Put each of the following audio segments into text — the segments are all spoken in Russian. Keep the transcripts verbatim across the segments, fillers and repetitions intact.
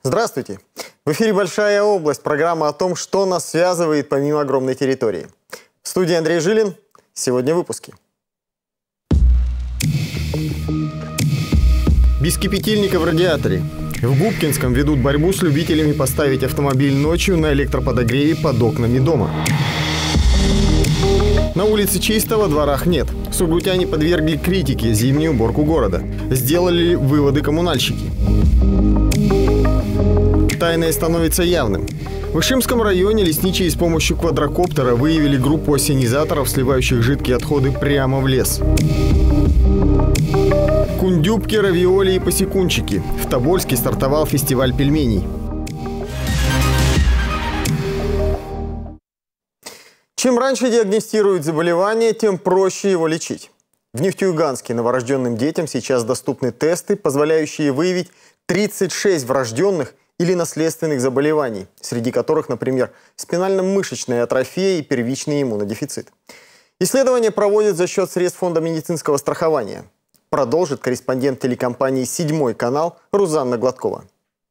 Здравствуйте! В эфире «Большая область», программа о том, что нас связывает помимо огромной территории. В студии Андрей Жилин. Сегодня в выпуске. Без кипятильника в радиаторе. В Губкинском ведут борьбу с любителями поставить автомобиль ночью на электроподогреве под окнами дома. На улице чисто, во дворах нет. Сургутяне подвергли критике зимнюю уборку города. Сделали выводы коммунальщики. Тайное становится явным. В Ишимском районе лесничие с помощью квадрокоптера выявили группу ассенизаторов, сливающих жидкие отходы прямо в лес. Кундюбки, равиоли и посекунчики. В Тобольске стартовал фестиваль пельменей. Чем раньше диагностируют заболевание, тем проще его лечить. В Нефтеюганске новорожденным детям сейчас доступны тесты, позволяющие выявить тридцать шесть врожденных или наследственных заболеваний, среди которых, например, спинально-мышечная атрофия и первичный иммунодефицит. Исследования проводят за счет средств Фонда медицинского страхования. Продолжит корреспондент телекомпании «Седьмой канал» Рузанна Гладкова.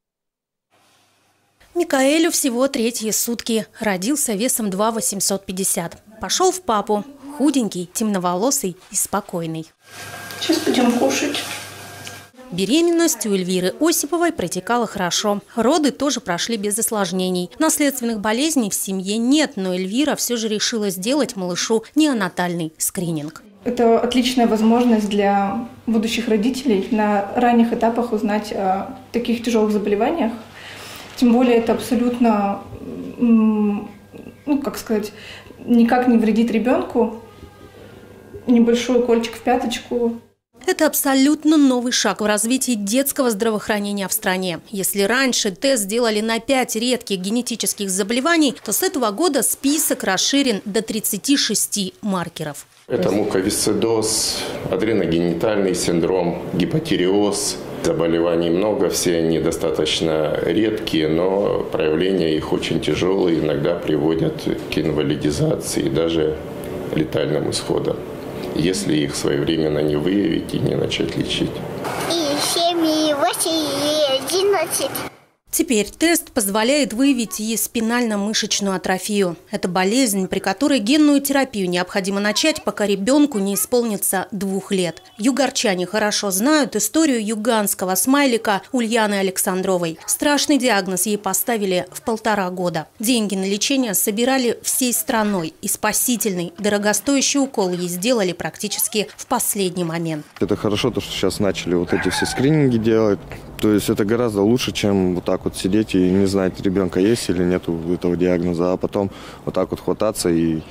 Микаэлю всего третьи сутки. Родился весом два восемьсот пятьдесят. Пошел в папу. Худенький, темноволосый и спокойный. Сейчас будем кушать. Беременность у Эльвиры Осиповой протекала хорошо. Роды тоже прошли без осложнений. Наследственных болезней в семье нет, но Эльвира все же решила сделать малышу неонатальный скрининг. Это отличная возможность для будущих родителей на ранних этапах узнать о таких тяжелых заболеваниях. Тем более это абсолютно, ну, как сказать, никак не вредит ребенку. Небольшой укольчик в пяточку. Это абсолютно новый шаг в развитии детского здравоохранения в стране. Если раньше тест делали на пять редких генетических заболеваний, то с этого года список расширен до тридцати шести маркеров. Это муковисцидоз, адреногенитальный синдром, гипотиреоз. Заболеваний много, все они достаточно редкие, но проявления их очень тяжелые, иногда приводят к инвалидизации и даже летальным исходам, если их своевременно не выявить и не начать лечить. И семь, и восемь, и одиннадцать. Теперь тест позволяет выявить и спинально-мышечную атрофию. Это болезнь, при которой генную терапию необходимо начать, пока ребенку не исполнится двух лет. Югорчане хорошо знают историю юганского смайлика Ульяны Александровой. Страшный диагноз ей поставили в полтора года. Деньги на лечение собирали всей страной. И спасительный, дорогостоящий укол ей сделали практически в последний момент. Это хорошо, то, что сейчас начали вот эти все скрининги делать. То есть это гораздо лучше, чем вот так вот сидеть и не знать, ребенка есть или нет этого диагноза, а потом вот так вот хвататься и,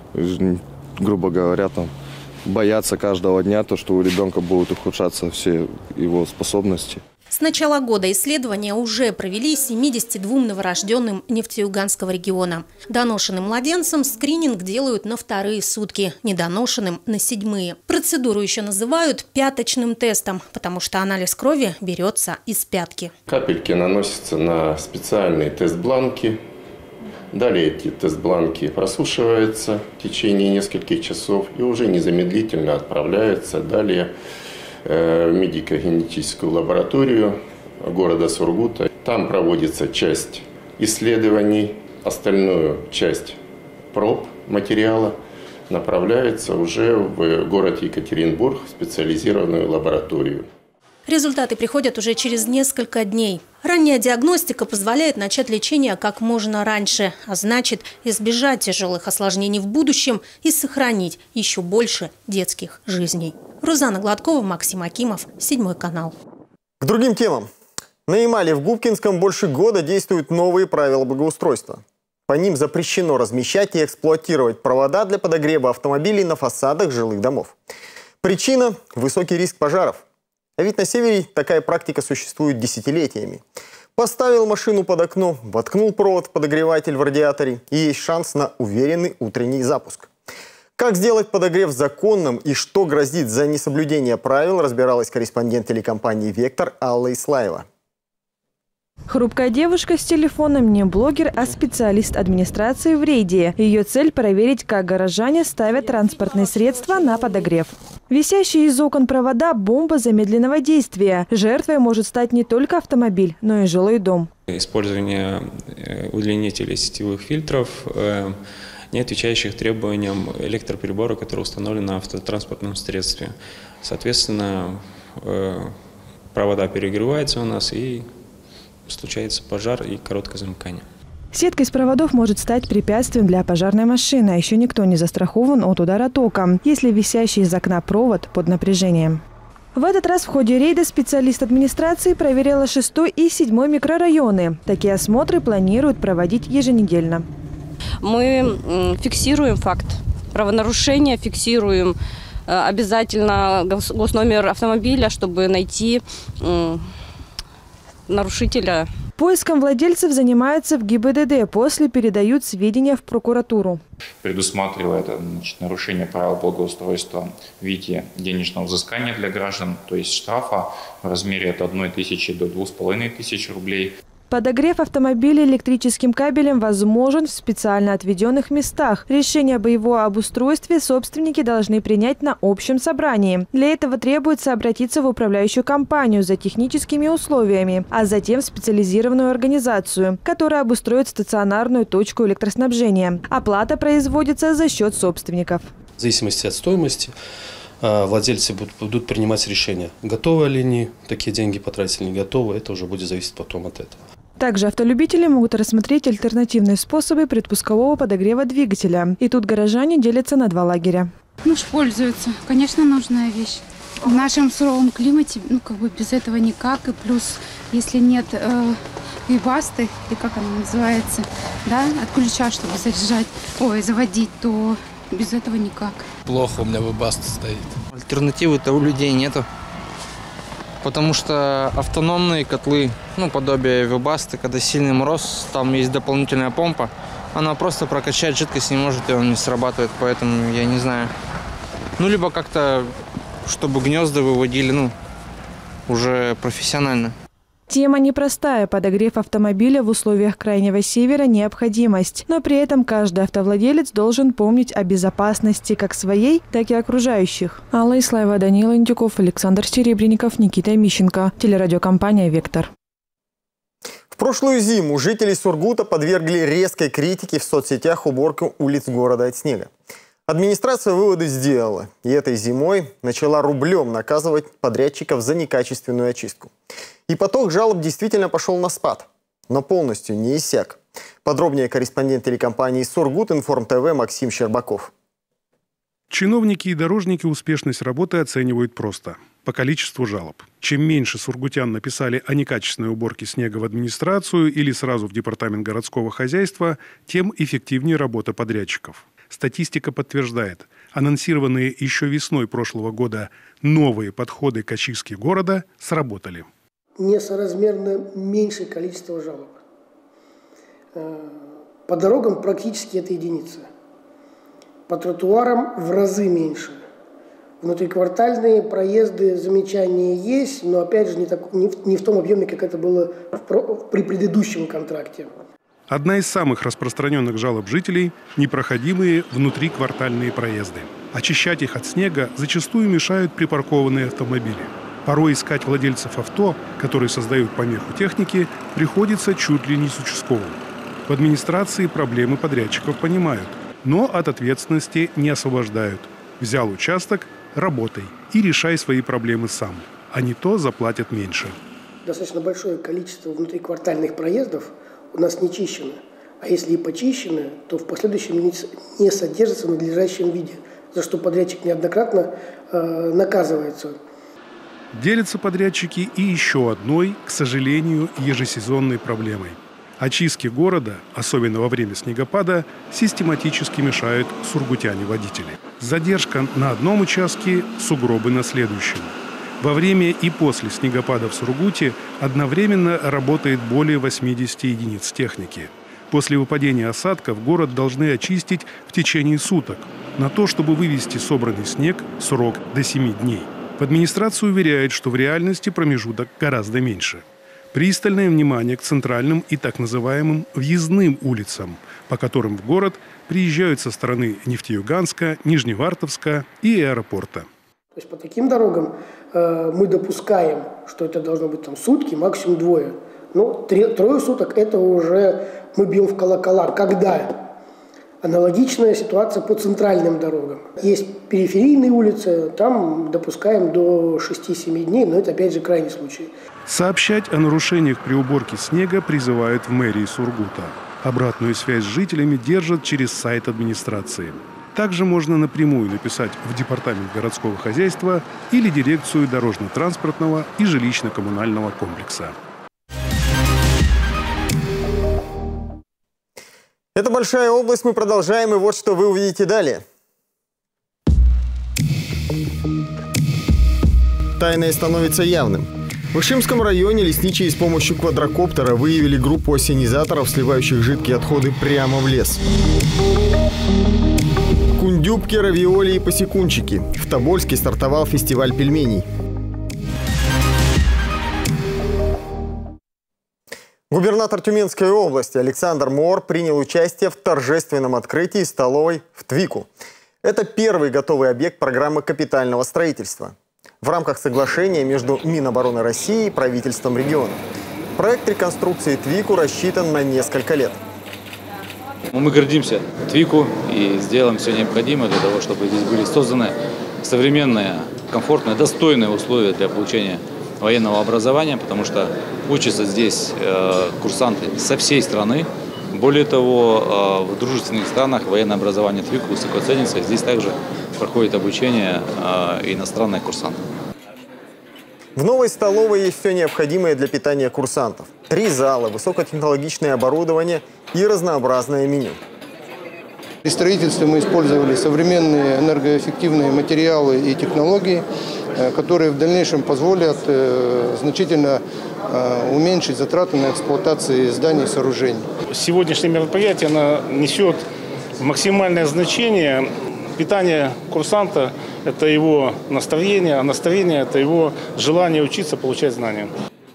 грубо говоря, там, бояться каждого дня, то, что у ребенка будут ухудшаться все его способности. С начала года исследования уже провели семидесяти двум новорожденным Нефтеюганского региона. Доношенным младенцам скрининг делают на вторые сутки, недоношенным – на седьмые. Процедуру еще называют пяточным тестом, потому что анализ крови берется из пятки. Капельки наносятся на специальные тест-бланки. Далее эти тест-бланки просушиваются в течение нескольких часов и уже незамедлительно отправляются далее в медико-генетическую лабораторию города Сургута. Там проводится часть исследований, остальную часть проб материала направляется уже в город Екатеринбург в специализированную лабораторию. Результаты приходят уже через несколько дней. Ранняя диагностика позволяет начать лечение как можно раньше, а значит избежать тяжелых осложнений в будущем и сохранить еще больше детских жизней. Рузанна Гладкова, Максим Акимов, Седьмой канал. К другим темам. На Ямале в Губкинском больше года действуют новые правила благоустройства. По ним запрещено размещать и эксплуатировать провода для подогрева автомобилей на фасадах жилых домов. Причина – высокий риск пожаров. А ведь на севере такая практика существует десятилетиями. Поставил машину под окно, воткнул провод в подогреватель в радиаторе, и есть шанс на уверенный утренний запуск. Как сделать подогрев законным и что грозит за несоблюдение правил, разбиралась корреспондент телекомпании «Вектор» Алла Ислаева. Хрупкая девушка с телефоном не блогер, а специалист администрации в рейде. Ее цель – проверить, как горожане ставят транспортные средства на подогрев. Висящие из окон провода – бомба замедленного действия. Жертвой может стать не только автомобиль, но и жилой дом. Использование удлинителей сетевых фильтров, не отвечающих требованиям электроприбора, который установлен на автотранспортном средстве. Соответственно, провода перегреваются у нас и случается пожар и короткое замыкание. Сетка из проводов может стать препятствием для пожарной машины, а еще никто не застрахован от удара тока, если висящий из окна провод под напряжением. В этот раз в ходе рейда специалист администрации проверяла шестой и седьмой микрорайоны. Такие осмотры планируют проводить еженедельно. Мы фиксируем факт правонарушения, фиксируем обязательно госномер автомобиля, чтобы найти нарушителя. Поиском владельцев занимаются в ГИБДД, после передают сведения в прокуратуру. Предусматривает значит, нарушение правил благоустройства в виде денежного взыскания для граждан, то есть штрафа в размере от одной тысячи до двух с половиной тысяч рублей. Подогрев автомобиля электрическим кабелем возможен в специально отведенных местах. Решение об его обустройстве собственники должны принять на общем собрании. Для этого требуется обратиться в управляющую компанию за техническими условиями, а затем в специализированную организацию, которая обустроит стационарную точку электроснабжения. Оплата производится за счет собственников. В зависимости от стоимости владельцы будут принимать решение, готовы ли они такие деньги потратить или не готовы. Это уже будет зависеть потом от этого. Также автолюбители могут рассмотреть альтернативные способы предпускового подогрева двигателя. И тут горожане делятся на два лагеря. Муж пользуется. Конечно, нужная вещь. В нашем суровом климате, ну, как бы без этого никак. И плюс, если нет э, вибасты, или как она называется, да, от ключа, чтобы заряжать, ой, заводить, то без этого никак. Плохо у меня вибаста стоит. Альтернативы-то у людей нету. Потому что автономные котлы, ну, подобие вибасты, когда сильный мороз, там есть дополнительная помпа, она просто прокачать жидкость не может, и он не срабатывает, поэтому я не знаю. Ну, либо как-то, чтобы гнезда выводили, ну, уже профессионально. Тема непростая. Подогрев автомобиля в условиях Крайнего Севера – необходимость. Но при этом каждый автовладелец должен помнить о безопасности как своей, так и окружающих. Алла Ислаева, Данила Индюков, Александр Серебренников, Никита Мищенко. Телерадиокомпания «Вектор». В прошлую зиму жители Сургута подвергли резкой критике в соцсетях уборку улиц города от снега. Администрация выводы сделала, и этой зимой начала рублем наказывать подрядчиков за некачественную очистку. И поток жалоб действительно пошел на спад, но полностью не иссяк. Подробнее корреспондент телекомпании «Сургутинформ ТВ» Максим Щербаков. Чиновники и дорожники успешность работы оценивают просто – по количеству жалоб. Чем меньше сургутян написали о некачественной уборке снега в администрацию или сразу в департамент городского хозяйства, тем эффективнее работа подрядчиков. Статистика подтверждает, анонсированные еще весной прошлого года новые подходы к очистке города сработали. Несоразмерно меньшее количество жалоб. По дорогам практически это единица. По тротуарам в разы меньше. Внутриквартальные проезды, замечания есть, но опять же не, так, не, в, не в том объеме, как это было в, при предыдущем контракте. Одна из самых распространенных жалоб жителей – непроходимые внутриквартальные проезды. Очищать их от снега зачастую мешают припаркованные автомобили. Порой искать владельцев авто, которые создают помеху технике, приходится чуть ли не с участковым. В администрации проблемы подрядчиков понимают, но от ответственности не освобождают. Взял участок – работай и решай свои проблемы сам, а не то заплатят меньше. Достаточно большое количество внутриквартальных проездов у нас не чищено. А если и почищены, то в последующем не содержатся в надлежащем виде, за что подрядчик неоднократно э, наказывается. Делятся подрядчики и еще одной, к сожалению, ежесезонной проблемой. Очистке города, особенно во время снегопада, систематически мешают сургутяне-водители. Задержка на одном участке, сугробы на следующем. Во время и после снегопада в Сургуте одновременно работает более восьмидесяти единиц техники. После выпадения осадков город должны очистить в течение суток. На то, чтобы вывести собранный снег, срок до семи дней. В администрации уверяют, что в реальности промежуток гораздо меньше. Пристальное внимание к центральным и так называемым въездным улицам, по которым в город приезжают со стороны Нефтеюганска, Нижневартовска и аэропорта. То есть по таким дорогам э, мы допускаем, что это должно быть там сутки, максимум двое. Но три, трое суток это уже мы бьем в колокола. Когда? Аналогичная ситуация по центральным дорогам. Есть периферийные улицы, там допускаем до шести-семи дней, но это опять же крайний случай. Сообщать о нарушениях при уборке снега призывают в мэрии Сургута. Обратную связь с жителями держат через сайт администрации. Также можно напрямую написать в Департамент городского хозяйства или дирекцию дорожно-транспортного и жилищно-коммунального комплекса. Это большая область, мы продолжаем, и вот что вы увидите далее. Тайное становится явным. В Ишимском районе лесничие с помощью квадрокоптера выявили группу ассенизаторов, сливающих жидкие отходы прямо в лес. Кундюбки, равиоли и посекунчики. В Тобольске стартовал фестиваль пельменей. Губернатор Тюменской области Александр Моор принял участие в торжественном открытии столовой в Твику. Это первый готовый объект программы капитального строительства в рамках соглашения между Минобороны России и правительством региона. Проект реконструкции Твику рассчитан на несколько лет. Мы гордимся Твику и сделаем все необходимое для того, чтобы здесь были созданы современные, комфортные, достойные условия для получения военного образования, потому что учатся здесь э, курсанты со всей страны. Более того, э, в дружественных странах военное образование Твику высоко ценится. Здесь также проходит обучение э, иностранных курсантов. В новой столовой есть все необходимое для питания курсантов. Три зала, высокотехнологичное оборудование и разнообразное меню. При строительстве мы использовали современные энергоэффективные материалы и технологии, которые в дальнейшем позволят значительно уменьшить затраты на эксплуатацию зданий и сооружений. Сегодняшнее мероприятие оно несет максимальное значение. Питание курсанта – это его настроение, а настроение – это его желание учиться, получать знания.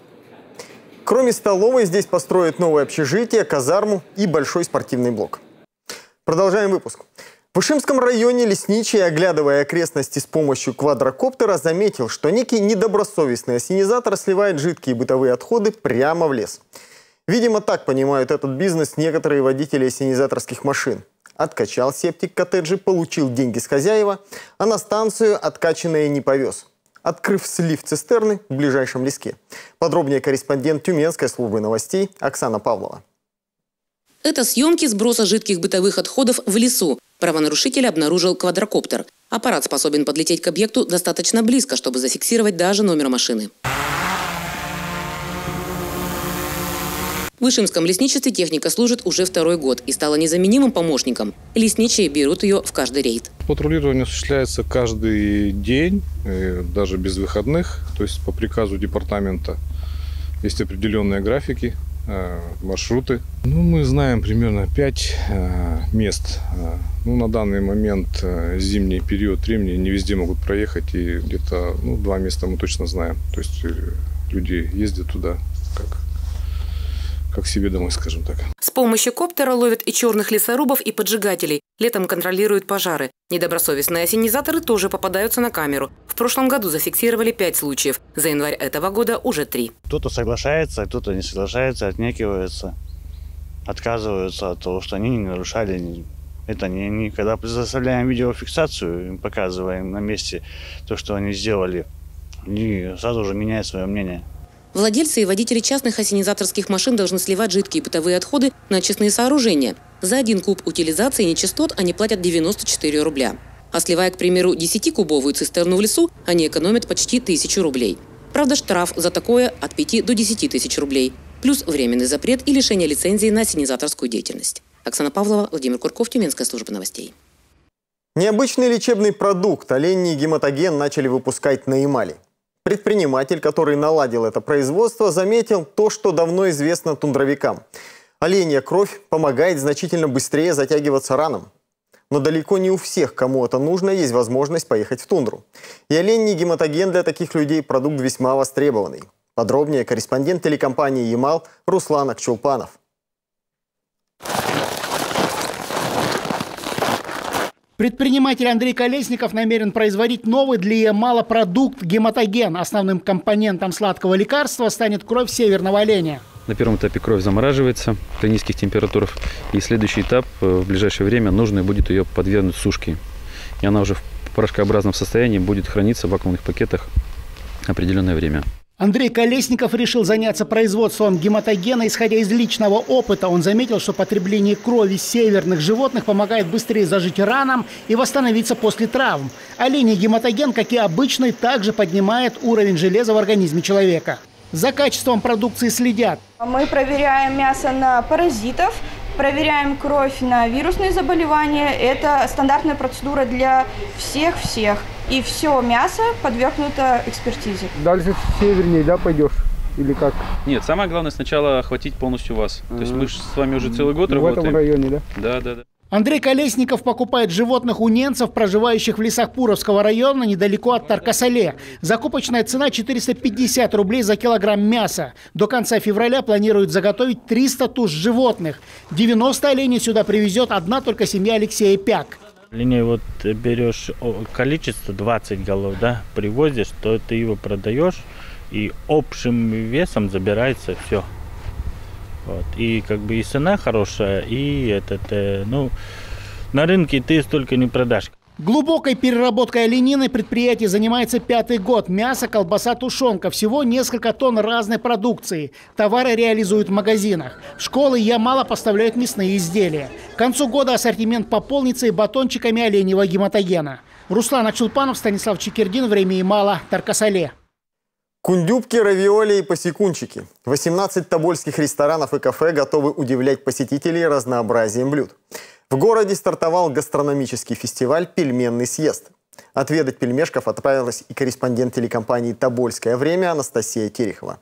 Кроме столовой, здесь построят новое общежитие, казарму и большой спортивный блок. Продолжаем выпуск. В Ишимском районе лесничий, оглядывая окрестности с помощью квадрокоптера, заметил, что некий недобросовестный ассенизатор сливает жидкие бытовые отходы прямо в лес. Видимо, так понимают этот бизнес некоторые водители ассенизаторских машин. Откачал септик коттеджи, получил деньги с хозяева, а на станцию откачанное не повез, открыв слив цистерны в ближайшем леске. Подробнее корреспондент Тюменской службы новостей Оксана Павлова. Это съемки сброса жидких бытовых отходов в лесу. Правонарушитель обнаружил квадрокоптер. Аппарат способен подлететь к объекту достаточно близко, чтобы зафиксировать даже номер машины. В Ишимском лесничестве техника служит уже второй год и стала незаменимым помощником. Лесничие берут ее в каждый рейд. Патрулирование осуществляется каждый день, даже без выходных. То есть по приказу департамента есть определенные графики, маршруты. Ну, мы знаем примерно пять мест. Ну, на данный момент зимний период времени не везде могут проехать, и где-то ну, два места мы точно знаем. То есть люди ездят туда как как себе домой, скажем так. С помощью коптера ловят и черных лесорубов, и поджигателей. Летом контролируют пожары. Недобросовестные ассенизаторы тоже попадаются на камеру. В прошлом году зафиксировали пять случаев. За январь этого года уже три. Кто-то соглашается, кто-то не соглашается, отнекивается, отказываются от того, что они не нарушали. Это не, не когда предоставляем видеофиксацию, им показываем на месте то, что они сделали, они сразу же меняют свое мнение. Владельцы и водители частных ассенизаторских машин должны сливать жидкие бытовые отходы на очистные сооружения. За один куб утилизации нечистот они платят девяносто четыре рубля. А сливая, к примеру, десятикубовую цистерну в лесу, они экономят почти тысячу рублей. Правда, штраф за такое от пяти до десяти тысяч рублей. Плюс временный запрет и лишение лицензии на ассенизаторскую деятельность. Оксана Павлова, Владимир Курков, Тюменская служба новостей. Необычный лечебный продукт оленей гематоген начали выпускать на Ямале. Предприниматель, который наладил это производство, заметил то, что давно известно тундровикам. Оленья кровь помогает значительно быстрее затягиваться ранам. Но далеко не у всех, кому это нужно, есть возможность поехать в тундру. И оленей гематоген для таких людей продукт весьма востребованный. Подробнее корреспондент телекомпании «Ямал» Руслан Акчулпанов. Предприниматель Андрей Колесников намерен производить новый для Ямала продукт гематоген. Основным компонентом сладкого лекарства станет кровь северного оленя. На первом этапе кровь замораживается при низких температурах. И следующий этап, в ближайшее время, нужно будет ее подвергнуть сушке. И она уже в порошкообразном состоянии будет храниться в вакуумных пакетах определенное время. Андрей Колесников решил заняться производством гематогена, исходя из личного опыта. Он заметил, что потребление крови северных животных помогает быстрее зажить ранам и восстановиться после травм. Оленей гематоген, как и обычный, также поднимает уровень железа в организме человека. За качеством продукции следят. Мы проверяем мясо на паразитов, проверяем кровь на вирусные заболевания. Это стандартная процедура для всех-всех. И все мясо подвергнуто экспертизе. Дальше севернее, да, пойдешь? Или как? Нет, самое главное сначала охватить полностью вас. А-а-а. То есть мы же с вами уже целый год в работаем. В этом районе, да? Да, да, да. Андрей Колесников покупает животных у ненцев, проживающих в лесах Пуровского района, недалеко от Тарко-Сале. Закупочная цена четыреста пятьдесят рублей за килограмм мяса. До конца февраля планируют заготовить триста туш животных. девяносто оленей сюда привезет одна только семья Алексея Пяк. Линию вот берешь количество двадцать голов, да, привозишь, то ты его продаешь, и общим весом забирается все. Вот. И как бы и цена хорошая, и этот, э, ну, на рынке ты столько не продашь. Глубокой переработкой оленины предприятие занимается пятый год. Мясо, колбаса, тушенка. Всего несколько тонн разной продукции. Товары реализуют в магазинах. Школы Ямала поставляют мясные изделия. К концу года ассортимент пополнится и батончиками оленевого гематогена. Руслан Акчулпанов, Станислав Чикердин. Время Ямала. Тарко-Сале. Кундюбки, равиоли и посекунчики. восемнадцать тобольских ресторанов и кафе готовы удивлять посетителей разнообразием блюд. В городе стартовал гастрономический фестиваль «Пельменный съезд». Отведать пельмешков отправилась и корреспондент телекомпании «Тобольское время» Анастасия Терехова.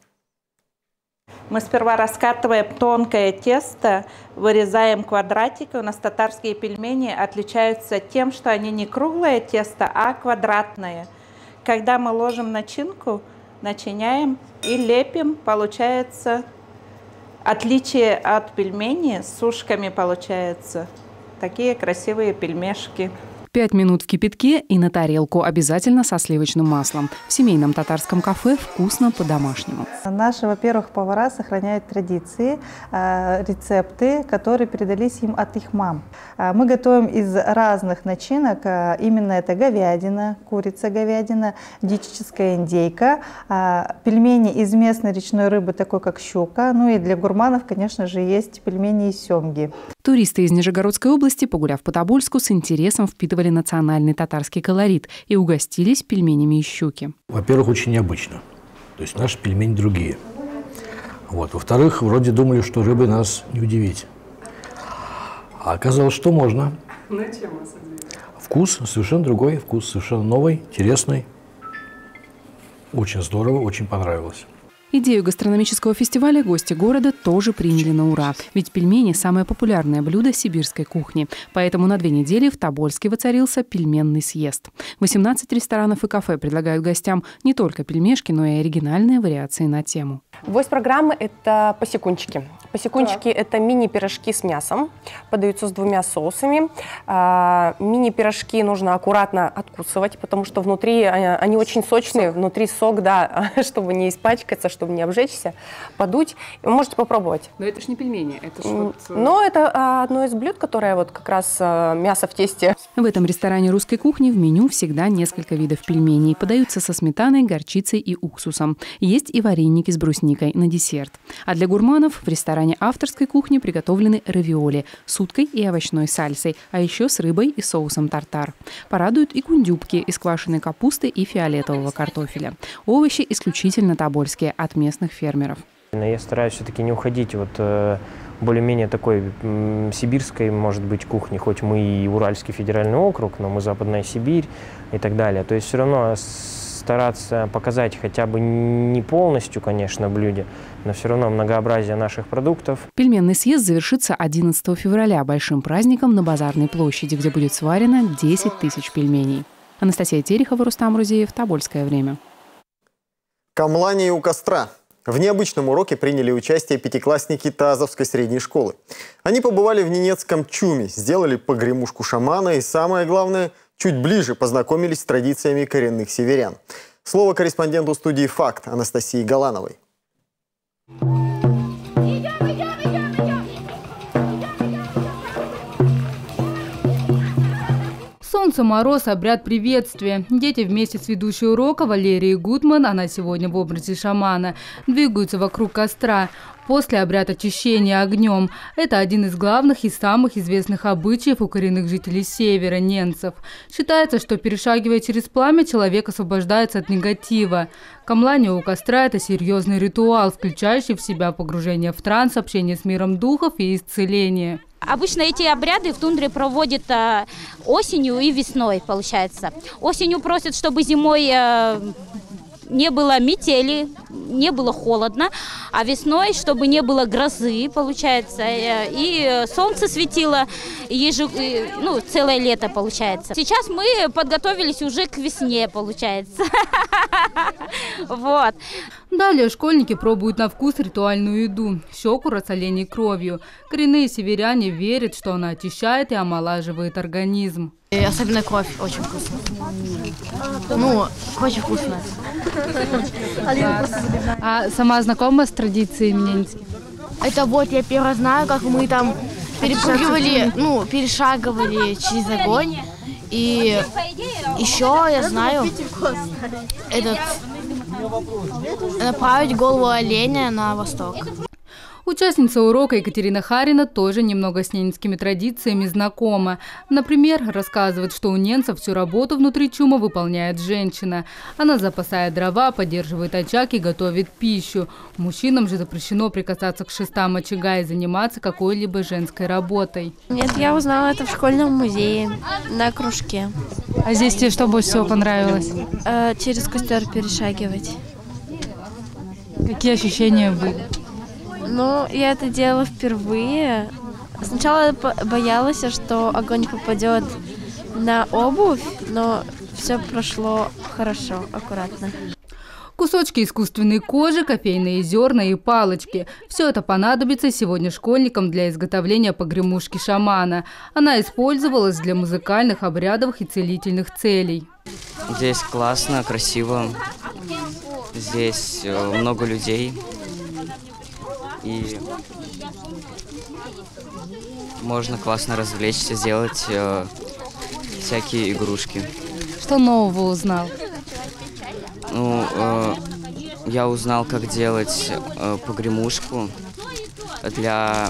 Мы сперва раскатываем тонкое тесто, вырезаем квадратики. У нас татарские пельмени отличаются тем, что они не круглое тесто, а квадратное. Когда мы ложим начинку, начиняем и лепим, получается отличие от пельменей, с ушками получается. Такие красивые пельмешки. Пять минут в кипятке и на тарелку, обязательно со сливочным маслом. В семейном татарском кафе вкусно по-домашнему. Наши, во-первых, повара сохраняют традиции, рецепты, которые передались им от их мам. Мы готовим из разных начинок. Именно это говядина, курица-говядина, дичическая индейка, пельмени из местной речной рыбы, такой как щука. Ну и для гурманов, конечно же, есть пельмени из семги. Туристы из Нижегородской области, погуляв по Тобольску, с интересом впитывали национальный татарский колорит и угостились пельменями из щуки. Во-первых, очень необычно. То есть наши пельмени другие. Вот. Во-вторых, вроде думали, что рыбой нас не удивить. А оказалось, что можно. Вкус совершенно другой, вкус совершенно новый, интересный. Очень здорово, очень понравилось. Идею гастрономического фестиваля гости города тоже приняли на ура. Ведь пельмени – самое популярное блюдо сибирской кухни. Поэтому на две недели в Тобольске воцарился пельменный съезд. восемнадцать ресторанов и кафе предлагают гостям не только пельмешки, но и оригинальные вариации на тему. Гость программы – это посекунчики. Посекунчики – это мини-пирожки с мясом, подаются с двумя соусами. А, мини-пирожки нужно аккуратно откусывать, потому что внутри они очень сочные, внутри сок, да, чтобы не испачкаться, чтобы не обжечься, подуть. Вы можете попробовать. Но это ж не пельмени, это что-то... Но это одно из блюд, которое вот как раз мясо в тесте. В этом ресторане русской кухни в меню всегда несколько видов пельменей. Подаются со сметаной, горчицей и уксусом. Есть и вареники с брусникой на десерт. А для гурманов в ресторане авторской кухни приготовлены равиоли с уткой и овощной сальсой, а еще с рыбой и соусом тартар. Порадуют и кундюбки из квашеной капусты и фиолетового картофеля. Овощи исключительно тобольские, от местных фермеров. Я стараюсь все-таки не уходить вот более-менее такой сибирской, может быть, кухни, хоть мы и Уральский федеральный округ, но мы Западная Сибирь и так далее. То есть все равно стараться показать хотя бы не полностью, конечно, блюде, но все равно многообразие наших продуктов. Пельменный съезд завершится одиннадцатого февраля большим праздником на Базарной площади, где будет сварено десять тысяч пельменей. Анастасия Терехова, Рустам Рузеев, Тобольское время. Камлания у костра. В необычном уроке приняли участие пятиклассники Тазовской средней школы. Они побывали в ненецком ЧУМе, сделали погремушку шамана и, самое главное, чуть ближе познакомились с традициями коренных северян. Слово корреспонденту студии «Факт» Анастасии Галановой. Солнце, мороз, обряд приветствия. Дети вместе с ведущей урока Валерией Гутман, она сегодня в образе шамана, двигаются вокруг костра. После обряд очищения огнем. Это один из главных и самых известных обычаев у коренных жителей севера, ненцев. Считается, что перешагивая через пламя, человек освобождается от негатива. Камлание у костра – это серьезный ритуал, включающий в себя погружение в транс, общение с миром духов и исцеление. Обычно эти обряды в тундре проводят э, осенью и весной, получается. Осенью просят, чтобы зимой э, не было метели, не было холодно, а весной, чтобы не было грозы, получается, э, и солнце светило еже, э, ну, целое лето, получается. Сейчас мы подготовились уже к весне, получается. Вот. Далее школьники пробуют на вкус ритуальную еду – щекура с оленей кровью. Коренные северяне верят, что она очищает и омолаживает организм. И особенно кровь очень вкусная. Ну, очень вкусная. А сама знакома с традициями ненецких? Это вот я первый знаю, как мы там перепрыгивали, ну, перешагивали через огонь. И еще я знаю этот... направить голову оленя на восток. Участница урока Екатерина Харина тоже немного с ненецкими традициями знакома. Например, рассказывает, что у ненцев всю работу внутри чума выполняет женщина. Она запасает дрова, поддерживает очаг и готовит пищу. Мужчинам же запрещено прикасаться к шестам очага и заниматься какой-либо женской работой. Нет, я узнала это в школьном музее, на кружке. А здесь тебе что больше всего понравилось? Э, через костер перешагивать. Какие ощущения были? Ну, я это делала впервые. Сначала я боялась, что огонь попадет на обувь, но все прошло хорошо, аккуратно. Кусочки искусственной кожи, кофейные зерна и палочки. Все это понадобится сегодня школьникам для изготовления погремушки шамана. Она использовалась для музыкальных, обрядовых и целительных целей. Здесь классно, красиво. Здесь много людей. И можно классно развлечься, сделать э, всякие игрушки. Что нового узнал? Ну, э, я узнал, как делать э, погремушку для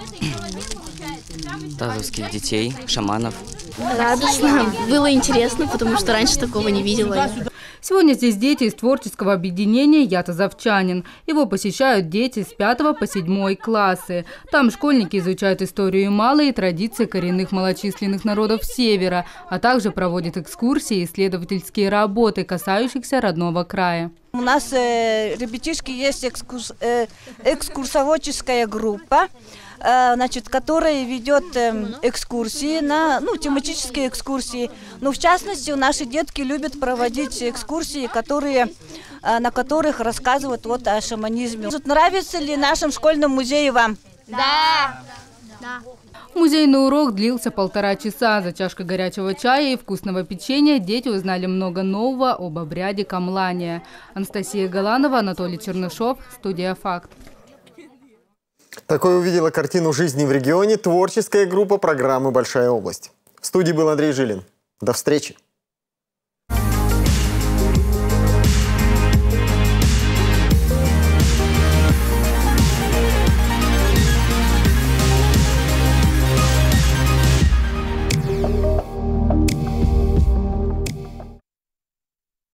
тазовских детей, шаманов. Радостно, было интересно, потому что раньше такого не видела. Сегодня здесь дети из творческого объединения «Я тазовчанин». Его посещают дети с пятого по седьмой классы. Там школьники изучают историю Ямала и традиции коренных малочисленных народов Севера, а также проводят экскурсии и исследовательские работы, касающихся родного края. У нас, э, ребятишки, есть экскурс, э, экскурсоводческая группа, э, значит, которая ведет э, экскурсии, на, ну, тематические экскурсии. Ну, в частности, наши детки любят проводить экскурсии, которые, э, на которых рассказывают вот о шаманизме. Нравится ли нашем школьном музее вам? Да! Да. Музейный урок длился полтора часа. За чашкой горячего чая и вкусного печенья дети узнали много нового об обряде камлания. Анастасия Галанова, Анатолий Чернышов, студия «Факт». Такой увидела картину жизни в регионе творческая группа программы «Большая область». В студии был Андрей Жилин. До встречи!